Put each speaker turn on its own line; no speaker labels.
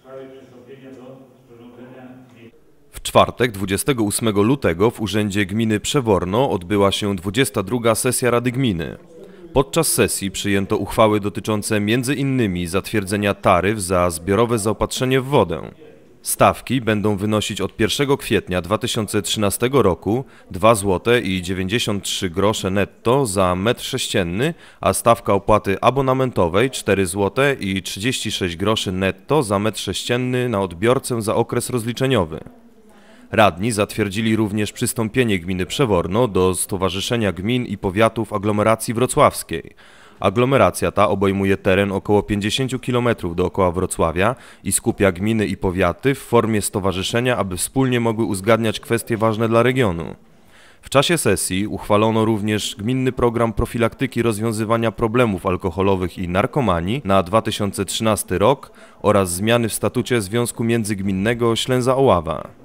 uchwały przystąpienia do sporządzenia.
W czwartek, 28 lutego w Urzędzie Gminy Przeworno odbyła się 22. sesja Rady Gminy. Podczas sesji przyjęto uchwały dotyczące m.in. zatwierdzenia taryf za zbiorowe zaopatrzenie w wodę. Stawki będą wynosić od 1 kwietnia 2013 roku 2,93 zł netto za metr sześcienny, a stawka opłaty abonamentowej 4,36 zł netto za metr sześcienny na odbiorcę za okres rozliczeniowy. Radni zatwierdzili również przystąpienie gminy Przeworno do Stowarzyszenia Gmin i Powiatów Aglomeracji Wrocławskiej. Aglomeracja ta obejmuje teren około 50 km dookoła Wrocławia i skupia gminy i powiaty w formie stowarzyszenia, aby wspólnie mogły uzgadniać kwestie ważne dla regionu. W czasie sesji uchwalono również gminny program profilaktyki rozwiązywania problemów alkoholowych i narkomanii na 2013 rok oraz zmiany w statucie Związku Międzygminnego Ślęza Oława.